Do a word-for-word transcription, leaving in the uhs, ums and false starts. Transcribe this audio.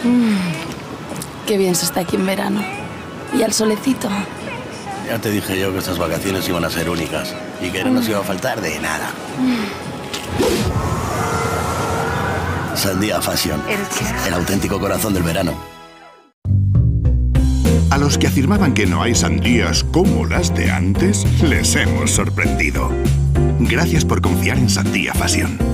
Mm, qué bien se está aquí en verano. Y al solecito. Ya te dije yo que estas vacaciones iban a ser únicas y que no nos iba a faltar de nada. Sandía Fashion, el auténtico corazón del verano. A los que afirmaban que no hay sandías como las de antes, les hemos sorprendido. Gracias por confiar en Sandía Fashion.